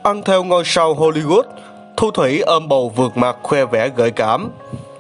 Ăn theo ngôi sao Hollywood, Thu Thủy ôm bầu vượt mặt khoe vẻ gợi cảm.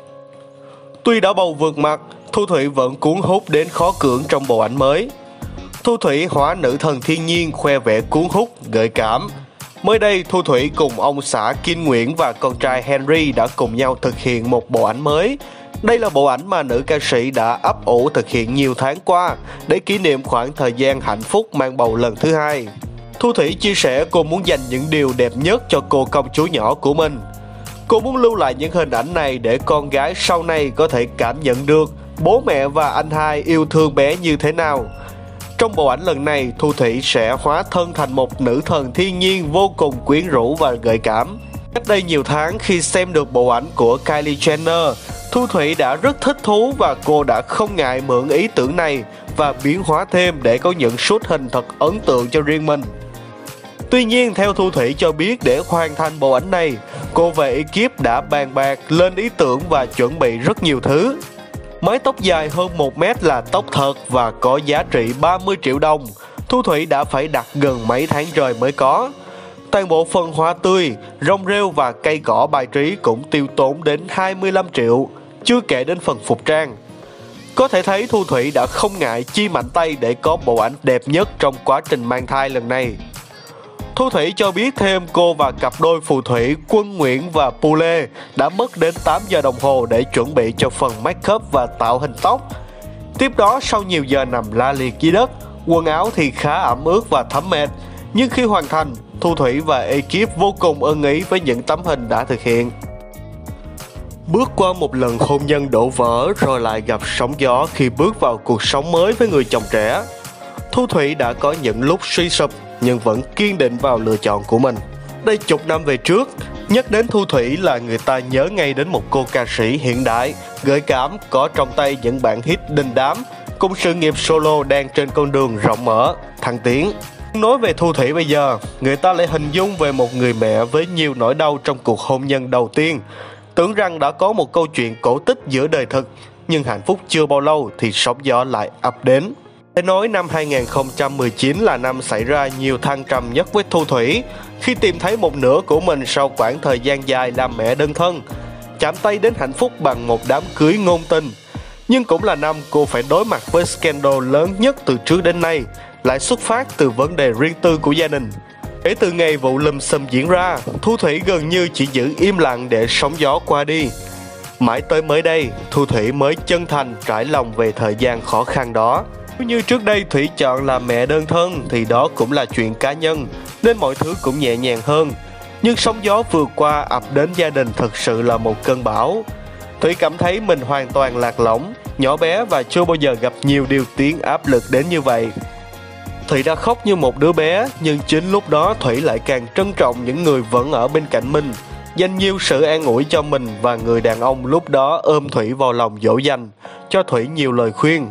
Tuy đã bầu vượt mặt, Thu Thủy vẫn cuốn hút đến khó cưỡng trong bộ ảnh mới. Thu Thủy hóa nữ thần thiên nhiên khoe vẻ cuốn hút, gợi cảm. Mới đây, Thu Thủy cùng ông xã Kim Nguyễn và con trai Henry đã cùng nhau thực hiện một bộ ảnh mới. Đây là bộ ảnh mà nữ ca sĩ đã ấp ủ thực hiện nhiều tháng qua để kỷ niệm khoảng thời gian hạnh phúc mang bầu lần thứ hai. Thu Thủy chia sẻ cô muốn dành những điều đẹp nhất cho cô công chúa nhỏ của mình. Cô muốn lưu lại những hình ảnh này để con gái sau này có thể cảm nhận được bố mẹ và anh hai yêu thương bé như thế nào. Trong bộ ảnh lần này, Thu Thủy sẽ hóa thân thành một nữ thần thiên nhiên vô cùng quyến rũ và gợi cảm. Cách đây nhiều tháng khi xem được bộ ảnh của Kylie Jenner, Thu Thủy đã rất thích thú và cô đã không ngại mượn ý tưởng này và biến hóa thêm để có những shoot hình thật ấn tượng cho riêng mình. Tuy nhiên, theo Thu Thủy cho biết, để hoàn thành bộ ảnh này, cô và ekip đã bàn bạc lên ý tưởng và chuẩn bị rất nhiều thứ. Mái tóc dài hơn 1 mét là tóc thật và có giá trị 30 triệu đồng. Thu Thủy đã phải đặt gần mấy tháng trời mới có. Toàn bộ phần hoa tươi, rong rêu và cây cỏ bài trí cũng tiêu tốn đến 25 triệu, chưa kể đến phần phục trang. Có thể thấy Thu Thủy đã không ngại chi mạnh tay để có bộ ảnh đẹp nhất trong quá trình mang thai lần này. Thu Thủy cho biết thêm cô và cặp đôi phù thủy Quân Nguyễn và Pule đã mất đến 8 giờ đồng hồ để chuẩn bị cho phần make up và tạo hình tóc. Tiếp đó, sau nhiều giờ nằm la liệt dưới đất, quần áo thì khá ẩm ướt và thấm mệt. Nhưng khi hoàn thành, Thu Thủy và ekip vô cùng ưng ý với những tấm hình đã thực hiện. Bước qua một lần hôn nhân đổ vỡ rồi lại gặp sóng gió khi bước vào cuộc sống mới với người chồng trẻ. Thu Thủy đã có những lúc suy sụp nhưng vẫn kiên định vào lựa chọn của mình. Đây chục năm về trước, nhắc đến Thu Thủy là người ta nhớ ngay đến một cô ca sĩ hiện đại, gợi cảm, có trong tay những bản hit đình đám, cùng sự nghiệp solo đang trên con đường rộng mở, thăng tiến. Nói về Thu Thủy bây giờ, người ta lại hình dung về một người mẹ với nhiều nỗi đau trong cuộc hôn nhân đầu tiên. Tưởng rằng đã có một câu chuyện cổ tích giữa đời thực, nhưng hạnh phúc chưa bao lâu thì sóng gió lại ập đến. Để nói năm 2019 là năm xảy ra nhiều thăng trầm nhất với Thu Thủy, khi tìm thấy một nửa của mình sau quãng thời gian dài làm mẹ đơn thân, chạm tay đến hạnh phúc bằng một đám cưới ngôn tình. Nhưng cũng là năm cô phải đối mặt với scandal lớn nhất từ trước đến nay, lại xuất phát từ vấn đề riêng tư của gia đình. Kể từ ngày vụ lùm xùm diễn ra, Thu Thủy gần như chỉ giữ im lặng để sóng gió qua đi. Mãi tới mới đây, Thu Thủy mới chân thành trải lòng về thời gian khó khăn đó. Nếu như trước đây Thủy chọn làm mẹ đơn thân thì đó cũng là chuyện cá nhân, nên mọi thứ cũng nhẹ nhàng hơn. Nhưng sóng gió vừa qua ập đến gia đình thực sự là một cơn bão. Thủy cảm thấy mình hoàn toàn lạc lõng, nhỏ bé và chưa bao giờ gặp nhiều điều tiếng áp lực đến như vậy. Thủy đã khóc như một đứa bé, nhưng chính lúc đó Thủy lại càng trân trọng những người vẫn ở bên cạnh mình, dành nhiều sự an ủi cho mình, và người đàn ông lúc đó ôm Thủy vào lòng dỗ dành, cho Thủy nhiều lời khuyên.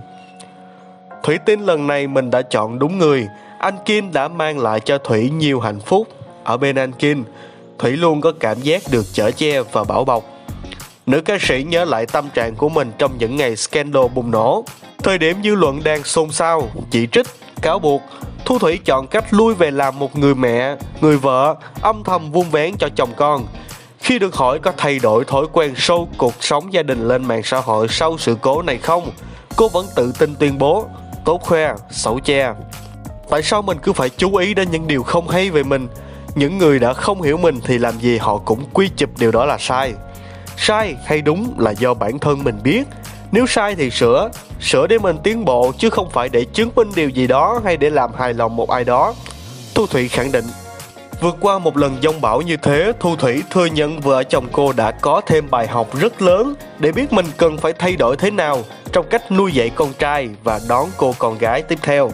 Thủy tin lần này mình đã chọn đúng người. Anh Kim đã mang lại cho Thủy nhiều hạnh phúc. Ở bên anh Kim, Thủy luôn có cảm giác được chở che và bảo bọc. Nữ ca sĩ nhớ lại tâm trạng của mình trong những ngày scandal bùng nổ. Thời điểm dư luận đang xôn xao, chỉ trích, cáo buộc, Thu Thủy chọn cách lui về làm một người mẹ, người vợ, âm thầm vun vén cho chồng con. Khi được hỏi có thay đổi thói quen show cuộc sống gia đình lên mạng xã hội sau sự cố này không, cô vẫn tự tin tuyên bố: tốt khoe, xấu che. Tại sao mình cứ phải chú ý đến những điều không hay về mình? Những người đã không hiểu mình thì làm gì họ cũng quy chụp điều đó là sai. Sai hay đúng là do bản thân mình biết. Nếu sai thì sửa để mình tiến bộ, chứ không phải để chứng minh điều gì đó hay để làm hài lòng một ai đó. Thu Thủy khẳng định. Vượt qua một lần giông bão như thế, Thu Thủy thừa nhận vợ chồng cô đã có thêm bài học rất lớn để biết mình cần phải thay đổi thế nào trong cách nuôi dạy con trai và đón cô con gái tiếp theo.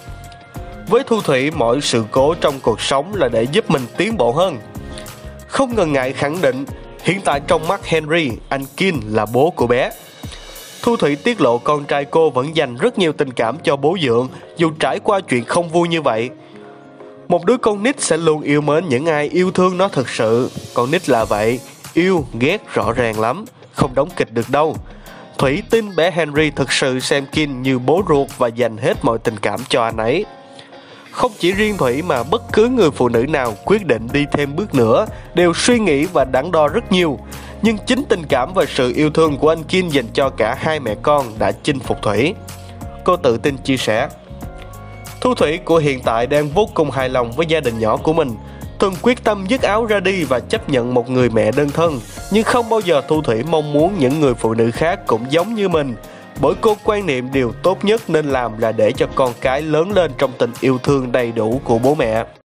Với Thu Thủy, mọi sự cố trong cuộc sống là để giúp mình tiến bộ hơn. Không ngần ngại khẳng định, hiện tại trong mắt Henry, anh Kim là bố của bé. Thu Thủy tiết lộ con trai cô vẫn dành rất nhiều tình cảm cho bố dượng, dù trải qua chuyện không vui như vậy. Một đứa con nít sẽ luôn yêu mến những ai yêu thương nó thực sự. Con nít là vậy, yêu, ghét rõ ràng lắm, không đóng kịch được đâu. Thủy tin bé Henry thực sự xem Kim như bố ruột và dành hết mọi tình cảm cho anh ấy. Không chỉ riêng Thủy mà bất cứ người phụ nữ nào quyết định đi thêm bước nữa đều suy nghĩ và đắn đo rất nhiều. Nhưng chính tình cảm và sự yêu thương của anh Kim dành cho cả hai mẹ con đã chinh phục Thủy. Cô tự tin chia sẻ: Thu Thủy của hiện tại đang vô cùng hài lòng với gia đình nhỏ của mình. Thường quyết tâm dứt áo ra đi và chấp nhận một người mẹ đơn thân. Nhưng không bao giờ Thu Thủy mong muốn những người phụ nữ khác cũng giống như mình. Bởi cô quan niệm điều tốt nhất nên làm là để cho con cái lớn lên trong tình yêu thương đầy đủ của bố mẹ.